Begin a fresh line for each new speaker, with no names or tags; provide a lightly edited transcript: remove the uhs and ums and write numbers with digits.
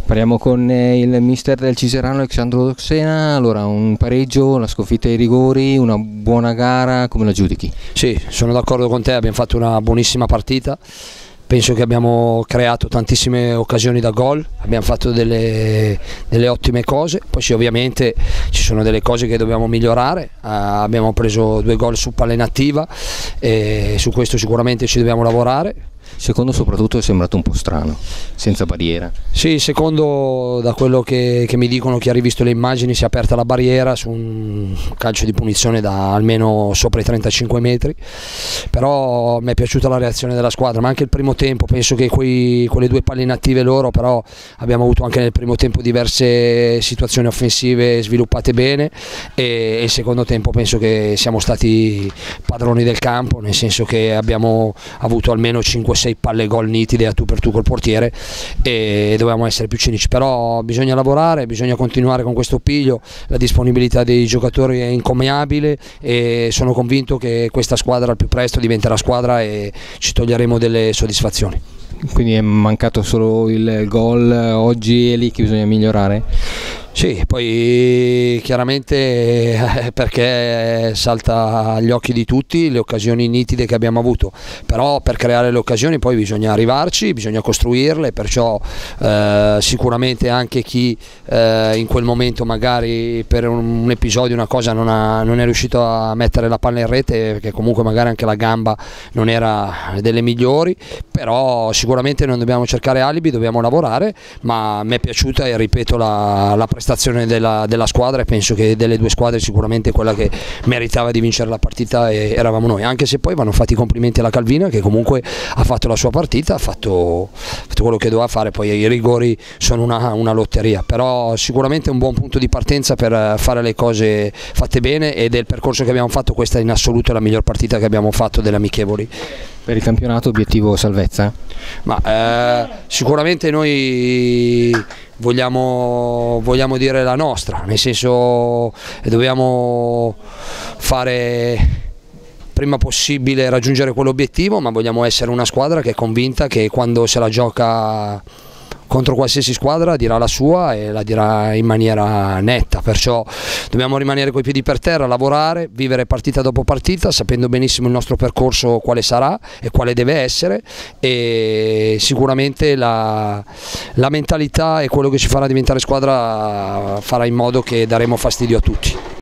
Parliamo con il mister del Ciserano Alessandro Doxena. Allora, un pareggio, la sconfitta ai rigori, una buona gara, come la giudichi?
Sì, sono d'accordo con te, abbiamo fatto una buonissima partita. Penso che abbiamo creato tantissime occasioni da gol, abbiamo fatto delle ottime cose, poi sì, ovviamente ci sono delle cose che dobbiamo migliorare, abbiamo preso 2 gol su palla inattiva e su questo sicuramente ci dobbiamo lavorare.
Secondo soprattutto è sembrato un po' strano, senza barriera.
Sì, secondo, da quello che mi dicono chi ha rivisto le immagini, si è aperta la barriera su un calcio di punizione da almeno sopra i 35 metri, però mi è piaciuta la reazione della squadra, ma anche il primo tempo, penso che quelle 2 palle inattive loro, però abbiamo avuto anche nel primo tempo diverse situazioni offensive sviluppate bene e il secondo tempo penso che siamo stati padroni del campo, nel senso che abbiamo avuto almeno 5-6 palle gol nitide a tu per tu col portiere e dovevamo essere più cinici, però bisogna lavorare, bisogna continuare con questo piglio, la disponibilità dei giocatori è incommiabile e sono convinto che questa squadra al più presto diventerà squadra e ci toglieremo delle soddisfazioni.
Quindi è mancato solo il gol oggi, è lì che bisogna migliorare?
Sì, poi chiaramente perché salta agli occhi di tutti le occasioni nitide che abbiamo avuto, però per creare le occasioni poi bisogna arrivarci, bisogna costruirle, perciò sicuramente anche chi in quel momento magari per un episodio, una cosa non è riuscito a mettere la palla in rete, perché comunque magari anche la gamba non era delle migliori, però sicuramente non dobbiamo cercare alibi, dobbiamo lavorare, ma mi è piaciuta e ripeto la prestazione della squadra e penso che delle 2 squadre sicuramente quella che meritava di vincere la partita eravamo noi, anche se poi vanno fatti i complimenti alla Calvina che comunque ha fatto la sua partita, ha fatto quello che doveva fare, poi i rigori sono una lotteria, però sicuramente un buon punto di partenza per fare le cose fatte bene e del percorso che abbiamo fatto questa in assoluto è la miglior partita che abbiamo fatto delle amichevoli.
Per il campionato obiettivo salvezza?
Ma sicuramente noi vogliamo dire la nostra, nel senso dobbiamo fare prima possibile raggiungere quell'obiettivo, ma vogliamo essere una squadra che è convinta che quando se la gioca contro qualsiasi squadra dirà la sua e la dirà in maniera netta, perciò dobbiamo rimanere coi piedi per terra, lavorare, vivere partita dopo partita, sapendo benissimo il nostro percorso quale sarà e quale deve essere e sicuramente la mentalità e quello che ci farà diventare squadra farà in modo che daremo fastidio a tutti.